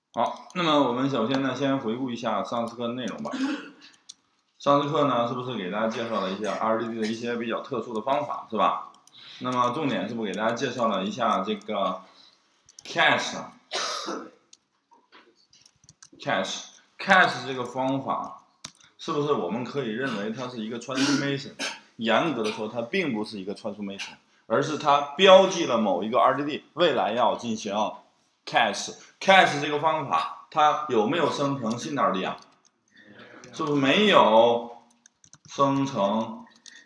好，那么我们首先呢，先回顾一下上次课的内容吧。上次课呢，是不是给大家介绍了一下 RDD 的一些比较特殊的方法，是吧？那么重点是不是给大家介绍了一下这个 cache 这个方法，是不是我们可以认为它是一个 transformation？ 严格的说，它并不是一个 transformation， 而是它标记了某一个 RDD 未来要进行 cache 这个方法，它有没有生成新的 RDD 啊？是不是没有生成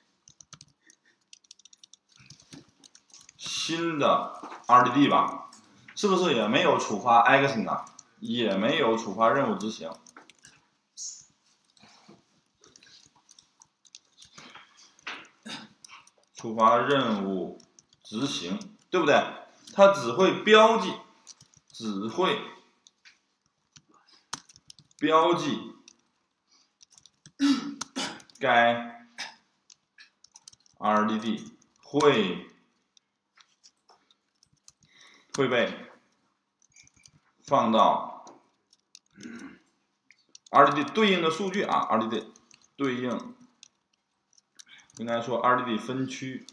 新的 RDD 吧？是不是也没有触发 action 呢？也没有触发任务执行。触发任务执行，对不对？它只会标记该 RDD 会被放到 RDD 对应的数据啊 ，RDD 对应应该说 RDD 分区。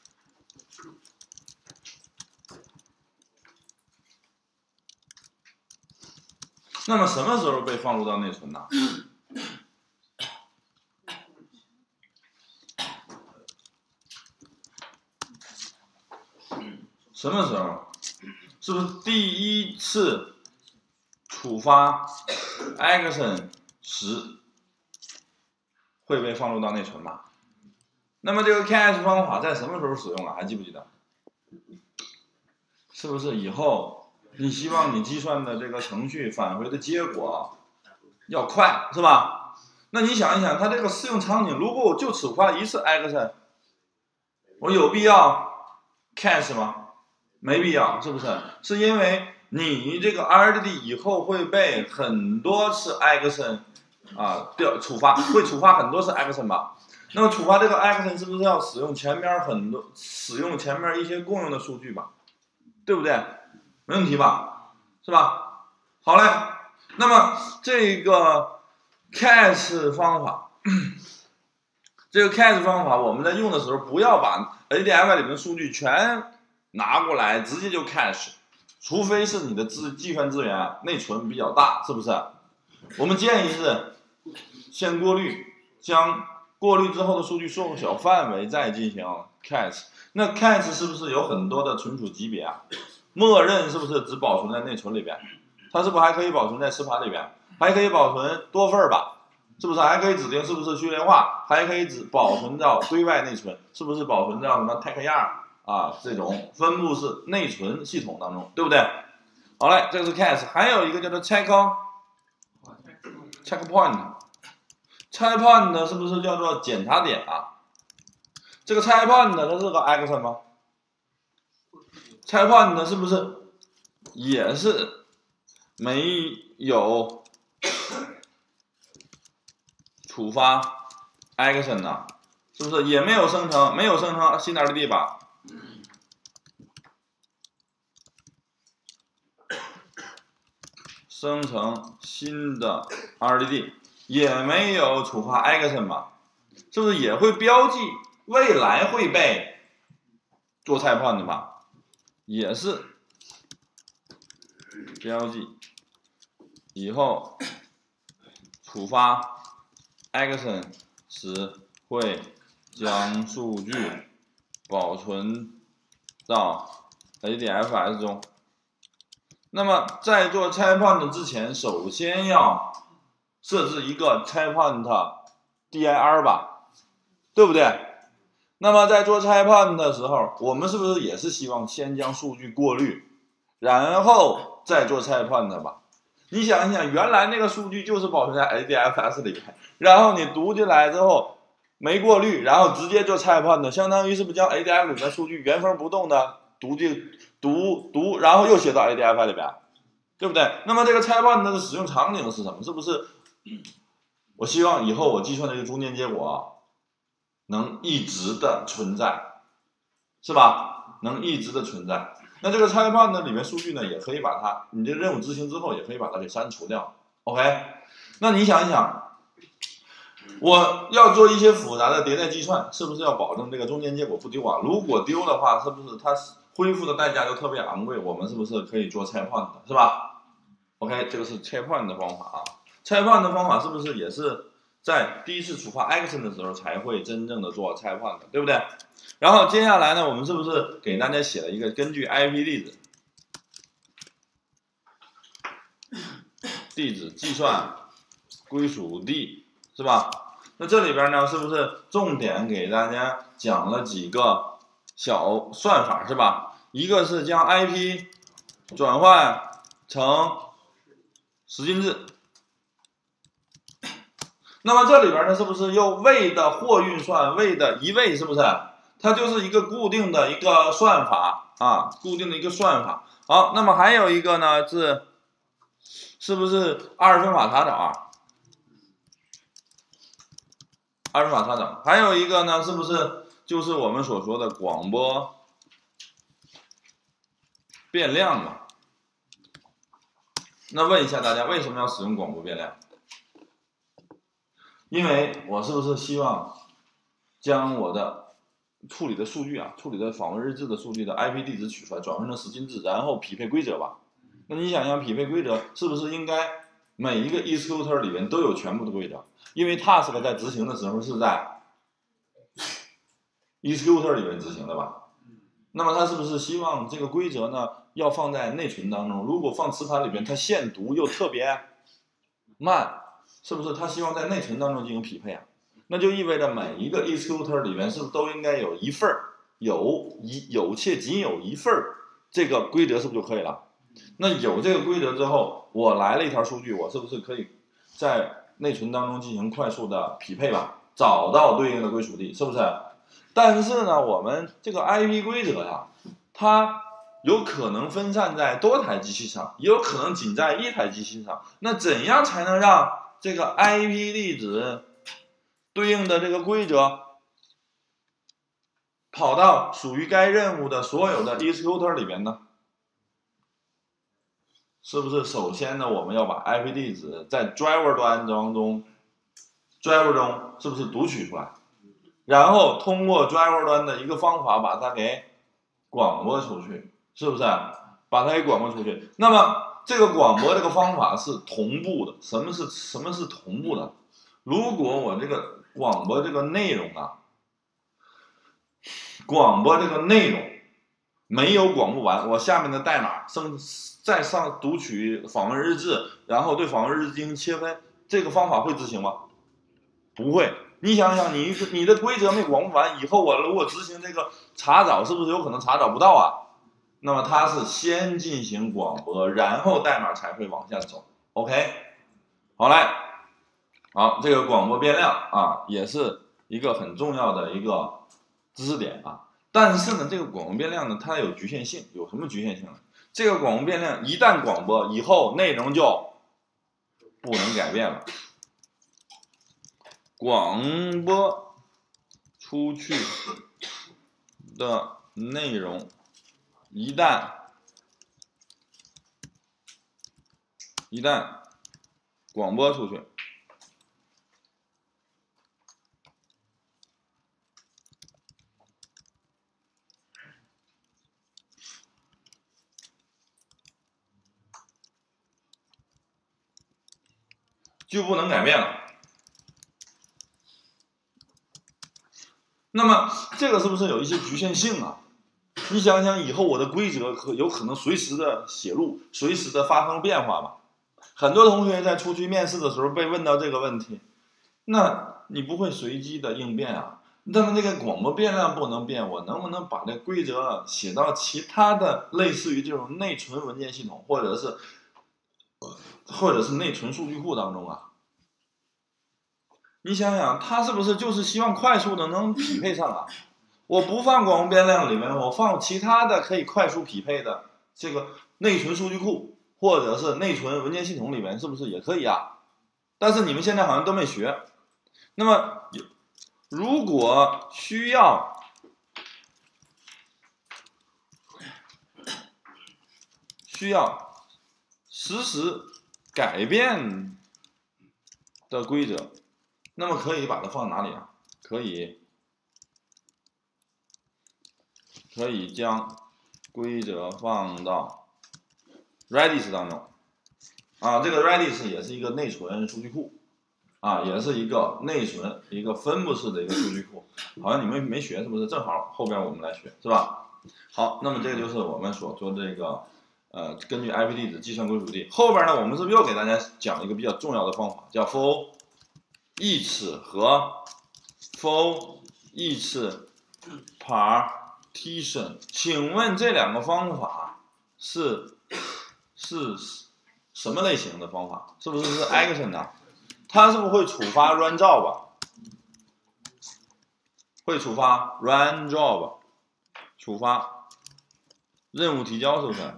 那么什么时候被放入到内存呢？什么时候？是不是第一次触发 action 时会被放入到内存吧？那么这个 cache 方法在什么时候使用啊？还记不记得？是不是以后你希望你计算的这个程序返回的结果要快，是吧？那你想一想，它这个适用场景，如果我就触发一次 action， 我有必要 cache 吗？没必要，是不是？是因为你这个 RDD 以后会被很多次 action 触发，会触发很多次 action 吧？那么触发这个 action 是不是要使用前面一些共用的数据吧？对不对？没问题吧？是吧？好嘞，那么这个 cache 方法，我们在用的时候，不要把 ADF 里面的数据全拿过来直接就 cache， 除非是你的计算资源内存比较大，是不是？我们建议是先过滤，将过滤之后的数据缩小范围，再进行 cache。那 cache 是不是有很多的存储级别啊？默认是不是只保存在内存里边？它是不是还可以保存在磁盘里边？还可以保存多份吧？是不是还可以指定是不是序列化？还可以保存到对外内存？是不是保存到什么 TACYAR 这种分布式内存系统当中，对不对？好嘞，这个是 cache， 还有一个叫做 checkpoint。checkpoint 是不是叫做检查点啊？这个 checkpoint 它是个 action 吗？checkpoint 是不是也是没有触发 action 呢？是不是也没有生成新的 RDD 吧？生成新的 RDD 也没有触发 action 吧？是不是也会标记未来会被做checkpoint的吧？也是标记以后触发 action 时会将数据保存到 ADFS 中。那么在做checkpoint之前，首先要设置一个checkpoint dir 吧，对不对？那么在做checkpoint的时候，我们是不是也是希望先将数据过滤，然后再做checkpoint吧？你想一想，原来那个数据就是保存在 ADFS 里面，然后你读进来之后没过滤，然后直接做checkpoint，相当于是不是将 ADF 里面的数据原封不动的读，然后又写到 ADF 里边，对不对？那么这个checkpoint的使用场景是什么？是不是我希望以后我计算的这个中间结果能一直的存在，是吧？能一直的存在。 那这个拆判的里面数据呢，也可以把它，你这个任务执行之后，也可以把它给删除掉。OK， 那你想一想，我要做一些复杂的迭代计算，是不是要保证这个中间结果不丢啊？如果丢的话，是不是它恢复的代价就特别昂贵？我们是不是可以做拆判的，是吧 ？OK， 这个是拆判的方法啊。拆判的方法是不是也是在第一次触发 action 的时候才会真正的做拆判的，对不对？然后接下来呢，我们是不是给大家写了一个根据 IP 地址计算归属地，是吧？那这里边呢，是不是重点给大家讲了几个小算法，是吧？一个是将 IP 转换成十进制。那么这里边呢，是不是又位的或运算，位的一位，是不是？它就是一个固定的一个算法啊，固定的一个算法。好，那么还有一个呢是不是二分法查找啊？二分法查找。还有一个呢，是不是就是我们所说的广播变量嘛？那问一下大家，为什么要使用广播变量？因为我是不是希望将我的处理的数据啊，处理的访问日志的数据的 IP 地址取出来，转换成十进制，然后匹配规则吧？那你想想，匹配规则是不是应该每一个 executor 里面都有全部的规则？因为 task 在执行的时候是在 executor 里面执行的吧？那么它是不是希望这个规则呢要放在内存当中？如果放磁盘里边，它限读又特别慢，是不是它希望在内存当中进行匹配啊？那就意味着每一个 executor 里面是不是都应该有一份有且仅有一份这个规则，是不是就可以了？那有这个规则之后，我来了一条数据，我是不是可以在内存当中进行快速的匹配吧？找到对应的归属地，是不是？但是呢，我们这个 IP 规则呀，它有可能分散在多台机器上，也有可能仅在一台机器上。那怎样才能让这个 IP 地址对应的这个规则跑到属于该任务的所有的 executor 里边呢？是不是首先呢，我们要把 IP 地址在 driver 端中是不是读取出来，然后通过 driver 端的一个方法把它给广播出去，是不是？把它给广播出去。那么这个广播这个方法是同步的。什么是同步的？如果我这个广播这个内容没有广播完，我下面的代码再上读取访问日志，然后对访问日志进行切分，这个方法会执行吗？不会。你想想，你的规则没广播完以后，我如果执行这个查找，是不是有可能查找不到啊？那么它是先进行广播，然后代码才会往下走。OK， 好嘞，好，这个广播变量啊，也是一个很重要的一个知识点啊。但是呢，这个广播变量呢，它有局限性，有什么局限性呢？这个广播变量一旦广播以后，内容就不能改变了。广播出去的内容一旦广播出去，就不能改变了。那么这个是不是有一些局限性啊？你想想，以后我的规则有可能随时的写入，随时的发生变化嘛？很多同学在出去面试的时候被问到这个问题，那你不会随机的应变啊？那么这个广播变量不能变，我能不能把这规则写到其他的类似于这种内存文件系统，或者是内存数据库当中啊？你想想，它是不是就是希望快速的能匹配上啊？我不放广播变量里面，我放其他的可以快速匹配的这个内存数据库或者是内存文件系统里面，是不是也可以啊？但是你们现在好像都没学。那么如果需要需要实时改变的规则，那么可以把它放哪里啊？可以将规则放到 Redis 当中啊，这个 Redis 也是一个内存数据库啊，也是一个内存一个分布式的一个数据库，好像你们没学是不是？正好后边我们来学是吧？好，那么这个就是我们所说的这个根据 IP 地址计算归属地。后边呢，我们是不是又给大家讲一个比较重要的方法，叫 for each 和 for each partition？ 请问这两个方法是什么类型的方法？是不是 action 的？它是不是会触发 run job？ 会触发 run job， 触发任务提交，是不是？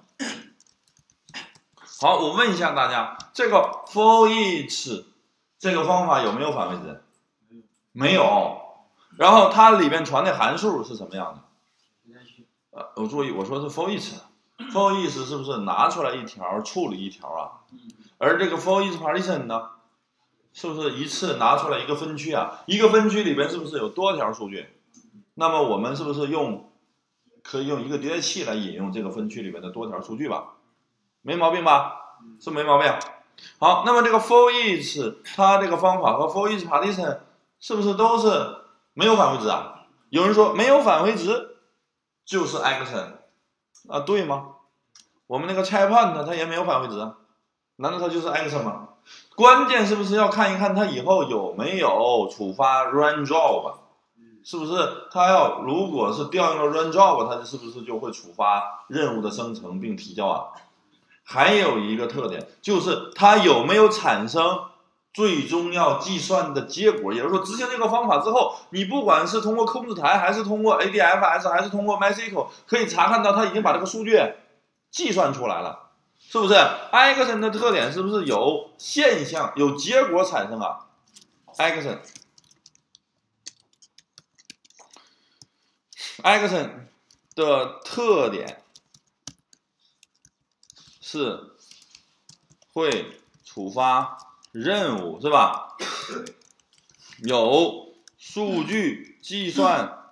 好，我问一下大家，这个 for each 这个方法有没有返回值？没有。然后它里面传的函数是什么样的？我注意，我说是 for each。for each 是不是拿出来一条处理一条啊？而这个 for each partition 呢，是不是一次拿出来一个分区啊？一个分区里边是不是有多条数据？那么我们是不是可以用一个迭代器来引用这个分区里面的多条数据吧？没毛病吧？是没毛病。好，那么这个 for each 它这个方法和 for each partition 是不是都是没有返回值啊？有人说没有返回值就是 action 啊，对吗？我们那个拆判它也没有返回值啊，难道它就是 action 吗？关键是不是要看一看它以后有没有触发 run job？ 是不是它如果是调用了 run job， 它是不是就会触发任务的生成并提交啊？还有一个特点就是它有没有产生最终要计算的结果，也就是说执行这个方法之后，你不管是通过控制台还是通过 ADFS 还是通过 MySQL， 可以查看到它已经把这个数据计算出来了，是不是 ？action 的特点是不是有现象有结果产生啊 ？action 的特点是会触发任务，是吧？有数据计算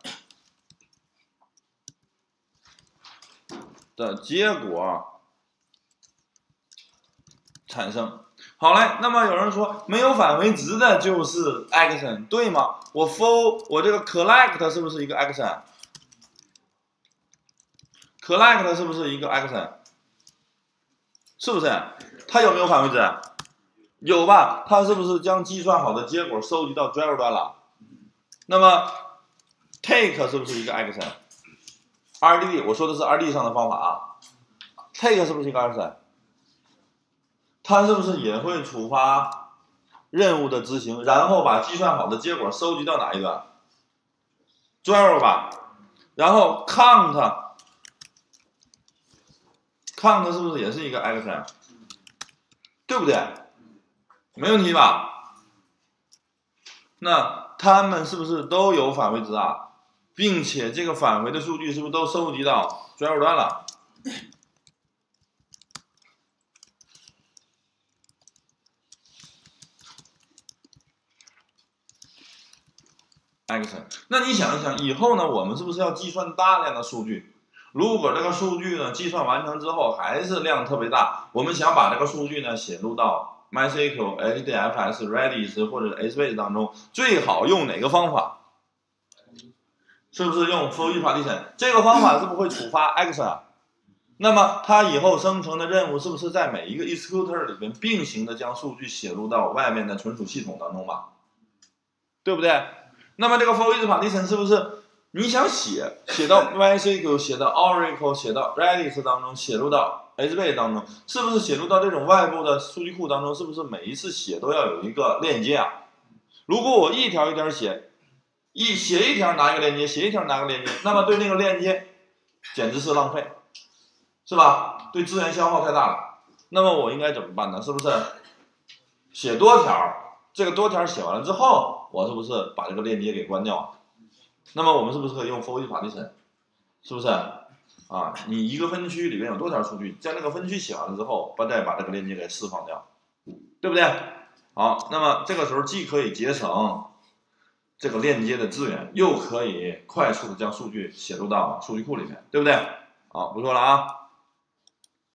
的结果产生。好嘞，那么有人说没有返回值的就是 action， 对吗？我这个 collect 是不是一个 action？collect 是不是一个 action？ 是不是？它有没有返回值？有吧？它是不是将计算好的结果收集到 driver 端了？那么 take 是不是一个 action？RDD 我说的是 RDD 上的方法啊。take 是不是一个 action？ 它是不是也会触发任务的执行，然后把计算好的结果收集到哪一端 ？driver 吧。然后 count 是不是也是一个 action？ 对不对？没问题吧？那他们是不是都有返回值啊？并且这个返回的数据是不是都收集到 driver 端了？action。那你想一想，以后呢，我们是不是要计算大量的数据？如果这个数据呢计算完成之后还是量特别大，我们想把这个数据呢写入到 MySQL、HDFS、Redis 或者 HBase 当中，最好用哪个方法？是不是用 for each partition？ 这个方法是不是会触发 action？ 那么它以后生成的任务是不是在每一个 executor 里边并行的将数据写入到外面的存储系统当中吧？对不对？那么这个 for each partition 是不是你想写到 MySQL、写到 Oracle、写到 Redis 当中，写入到 HBase 当中，是不是写入到这种外部的数据库当中？是不是每一次写都要有一个链接啊？如果我一条一条写，写一条拿一个链接，写一条拿个链接，那么对那个链接简直是浪费，是吧？对资源消耗太大了。那么我应该怎么办呢？是不是写多条？这个多条写完了之后，我是不是把这个链接给关掉？那么我们是不是可以用 for each partition？ 是不是？ 啊，你一个分区里面有多条数据，将这个分区写完了之后，再把这个链接给释放掉，对不对？好，那么这个时候既可以节省这个链接的资源，又可以快速的将数据写入到数据库里面，对不对？好，不错了啊。